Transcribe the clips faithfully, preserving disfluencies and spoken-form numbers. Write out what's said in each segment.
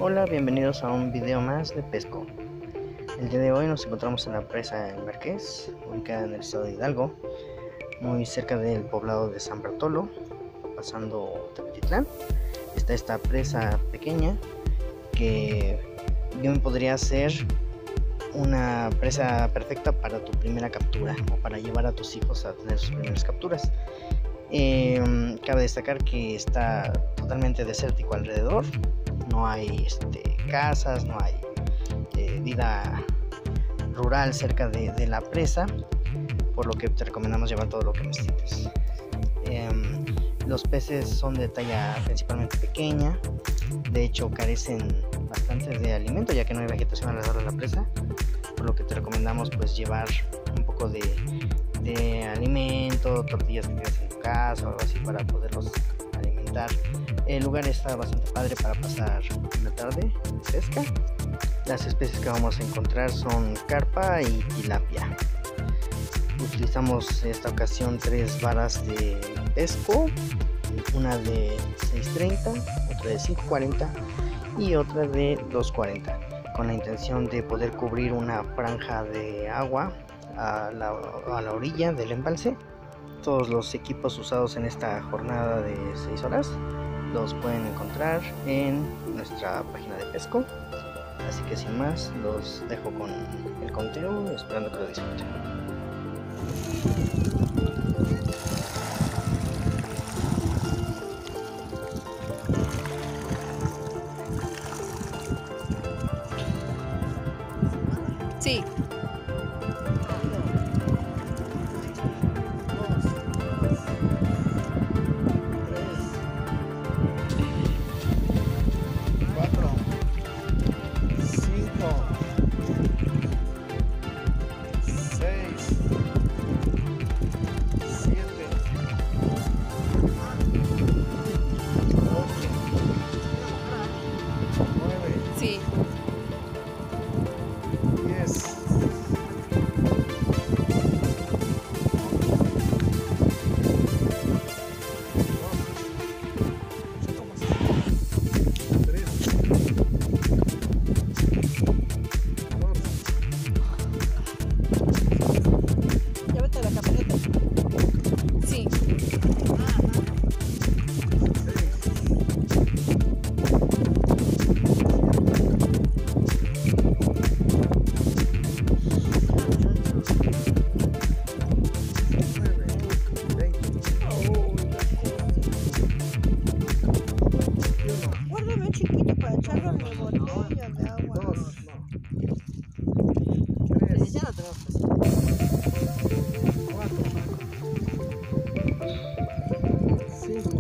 Hola, bienvenidos a un video más de Pesco. El día de hoy nos encontramos en la presa El Marqués, ubicada en el estado de Hidalgo, muy cerca del poblado de San Bartolo, pasando Tepetitlán. Está esta presa pequeña que bien podría ser una presa perfecta para tu primera captura o para llevar a tus hijos a tener sus primeras capturas. Eh, cabe destacar que está totalmente desértico alrededor. No hay este, casas, no hay eh, vida rural cerca de, de la presa, por lo que te recomendamos llevar todo lo que necesites. Eh, los peces son de talla principalmente pequeña, de hecho carecen bastante de alimento ya que no hay vegetación alrededor de la presa, por lo que te recomendamos pues llevar un poco de, de alimento, tortillas que tienes en tu casa o algo así para poderlos alimentar. El lugar está bastante padre para pasar una tarde de pesca. Las especies que vamos a encontrar son carpa y tilapia. Utilizamos esta ocasión tres varas de pesco, una de seis treinta, otra de cinco cuarenta y otra de dos cuarenta, con la intención de poder cubrir una franja de agua a la, a la orilla del embalse. Todos los equipos usados en esta jornada de seis horas los pueden encontrar en nuestra página de Pesco. Así que sin más, los dejo con el conteo, esperando que lo disfruten. Sí. Sí. Ya vete a la camioneta. Sí. Guárdame un chiquito para echarlo en mi botella de agua. Dos, no. Tres. Ya no tenemos que hacer. Cuatro. Cinco.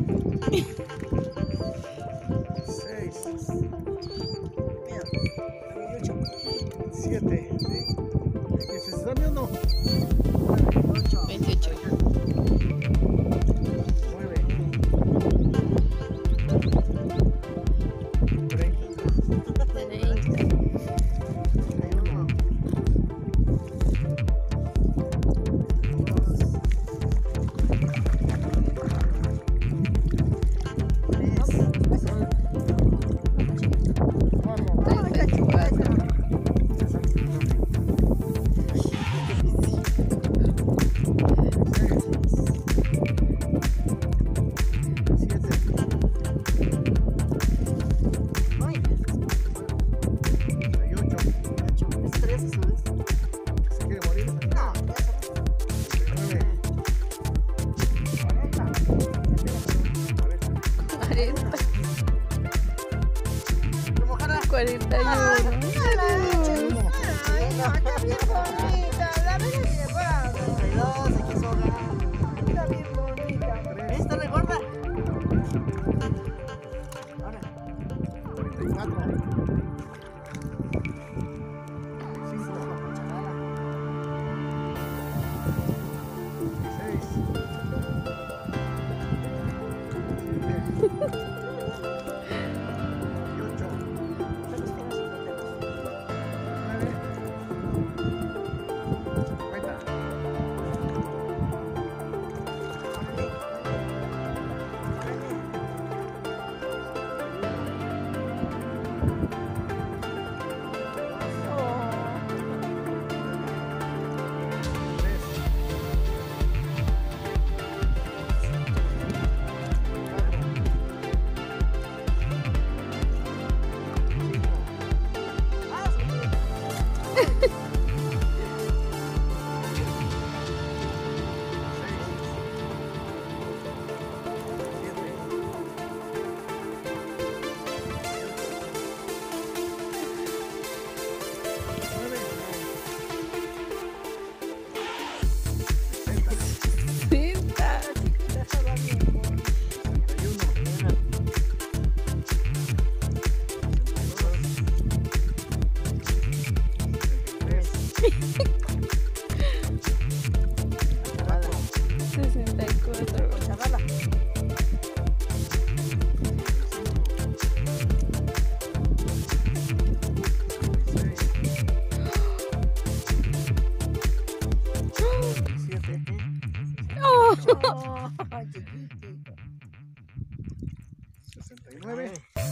Seis. Mira, ocho. Siete. ¿dieciséis o no? Ocho. Veintiocho. Nueve. Treinta. Treinta. cuarenta y uno. Ay, no, está bien bonita. La verdad que le puedo. treinta y dos, aquí sobra. Está bien bonita. ¿Esta le gorda? Ahora. cuarenta y cuatro. Cinco. Seis. Siete. nueve.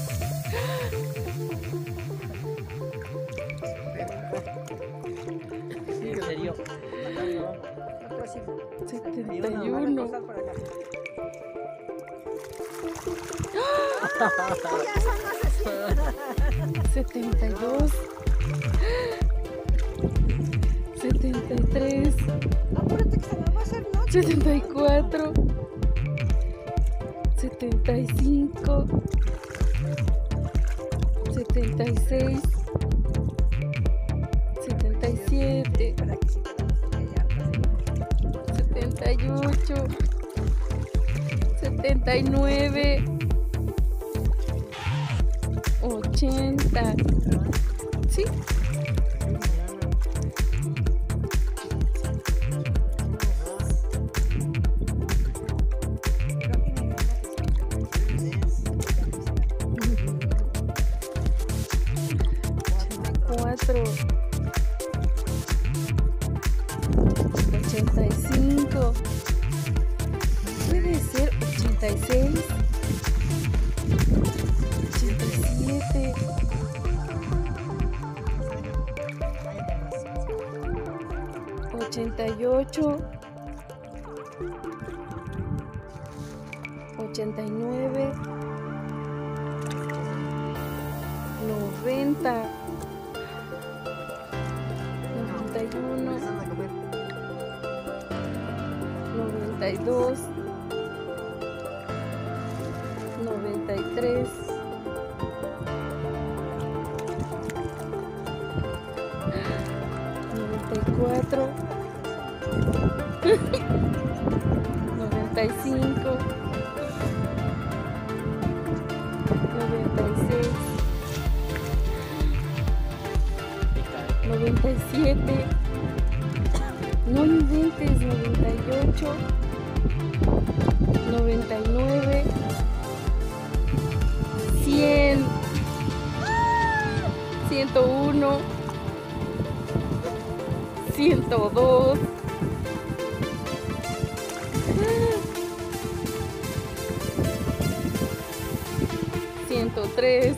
¿En serio? setenta y uno. setenta y dos. setenta y tres. Apúrate que se me va a hacer noche. setenta y cuatro. setenta y cinco. setenta y seis. setenta y siete. setenta y ocho. setenta y nueve. ochenta. ¿Sí? cuatro. ochenta y cinco. Puede ser ochenta y seis. ochenta y siete. ochenta y ocho. ochenta y nueve. noventa. noventa y uno. noventa y dos. noventa y tres. noventa y cuatro. noventa y cinco. noventa y seis. noventa y siete. No inventes. noventa y ocho. noventa y nueve. cien. ciento uno. ciento dos. ciento tres.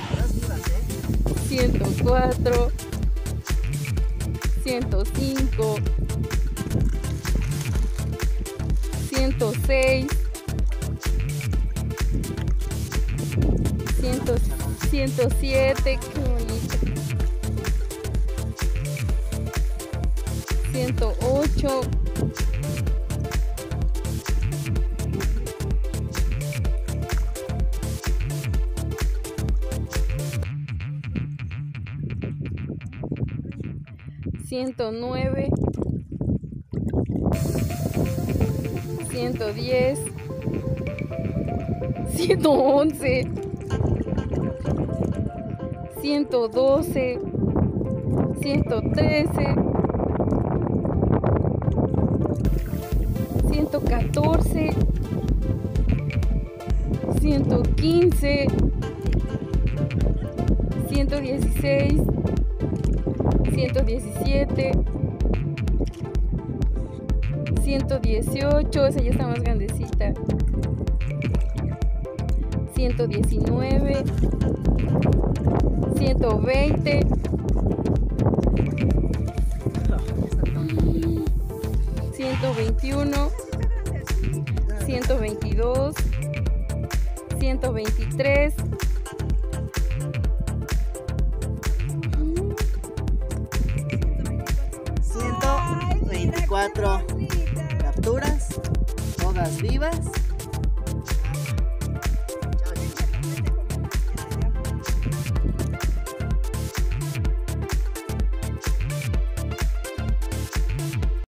ciento cuatro. ciento cinco. ciento seis. ciento siete. Qué bonito. ciento ocho. ciento nueve. ciento diez. ciento once. ciento doce. ciento trece. ciento catorce. ciento quince. ciento dieciséis. ciento diecisiete. ciento dieciocho. Esa ya está más grandecita. ciento diecinueve. ciento veinte. ciento veintiuno. ciento veintidós. ciento veintitrés. ciento veinticuatro capturas, todas vivas.